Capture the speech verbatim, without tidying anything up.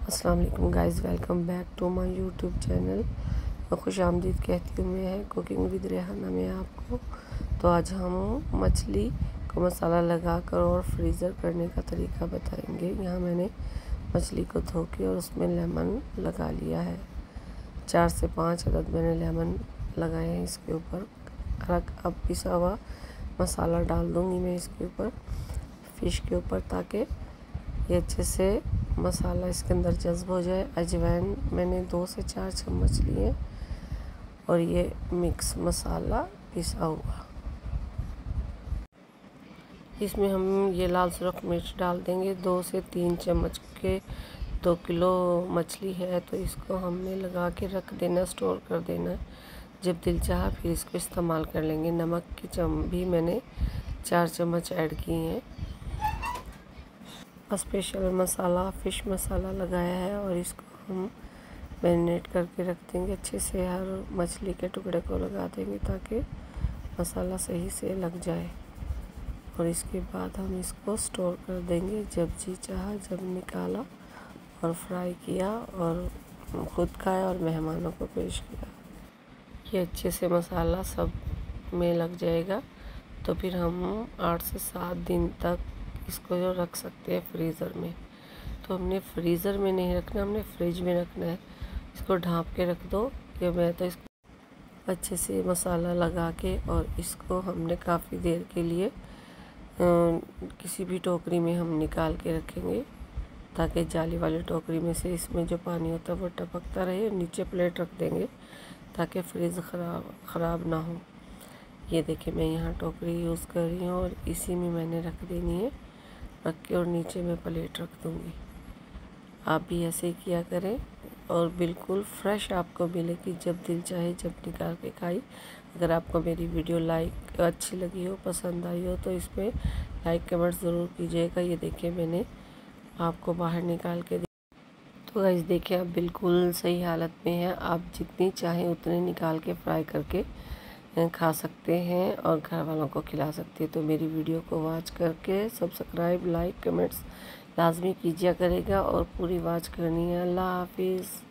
अस्सलाम वालेकुम guys, welcome back to my YouTube channel. खुश आमदीद कहती हूँ मैं कुकिंग विद रेहाना में आपको। तो आज हम मछली को मसाला लगाकर और फ्रीज़र करने का तरीका बताएंगे। यहाँ मैंने मछली को धो के और उसमें लेमन लगा लिया है। चार से पाँच अदद मैंने लेमन लगाए हैं इसके ऊपर। अब पिसा हुआ मसाला डाल दूँगी मैं इसके ऊपर, फ़िश के ऊपर, ताकि ये अच्छे से मसाला इसके अंदर जज्ब हो जाए। अजवाइन मैंने दो से चार चम्मच लिए और ये मिक्स मसाला पिसा हुआ। इसमें हम ये लाल सुरख मिर्च डाल देंगे। दो से तीन चम्मच के दो किलो मछली है तो इसको हमने लगा के रख देना, स्टोर कर देना। जब दिल चाहा फिर इसको इस्तेमाल कर लेंगे। नमक की चम भी मैंने चार चम्मच ऐड किए हैं। स्पेशल मसाला फ़िश मसाला लगाया है और इसको हम मैरिनेट करके रख देंगे। अच्छे से हर मछली के टुकड़े को लगा देंगे ताकि मसाला सही से लग जाए। और इसके बाद हम इसको स्टोर कर देंगे। जब जी चाहा जब निकाला और फ्राई किया और खुद खाया और मेहमानों को पेश किया। ये अच्छे से मसाला सब में लग जाएगा तो फिर हम आठ से सात दिन तक इसको जो रख सकते हैं फ्रीज़र में। तो हमने फ्रीज़र में नहीं रखना, हमने फ्रिज में रखना है। इसको ढाँप के रख दो। ये मैं तो इसको अच्छे से मसाला लगा के और इसको हमने काफ़ी देर के लिए आ, किसी भी टोकरी में हम निकाल के रखेंगे ताकि जाली वाली टोकरी में से इसमें जो पानी होता है वो टपकता रहे। और नीचे प्लेट रख देंगे ताकि फ्रिज ख़राब ख़राब ना हो। ये देखिए मैं यहाँ टोकरी यूज़ कर रही हूँ और इसी में मैंने रख देनी है, रख के और नीचे में प्लेट रख दूँगी। आप भी ऐसे ही किया करें और बिल्कुल फ्रेश आपको मिलेगी। जब दिल चाहे जब निकाल के खाई। अगर आपको मेरी वीडियो लाइक अच्छी लगी हो, पसंद आई हो तो इसमें लाइक कमेंट ज़रूर कीजिएगा। ये देखिए मैंने आपको बाहर निकाल के तो गाइस देखिए आप बिल्कुल सही हालत में है। आप जितनी चाहें उतने निकाल के फ्राई करके खा सकते हैं और घर वालों को खिला सकते हैं। तो मेरी वीडियो को वॉच करके सब्सक्राइब, लाइक, कमेंट्स लाजमी कीजिए करेगा और पूरी वॉच करनी है। अल्लाह हाफिज़।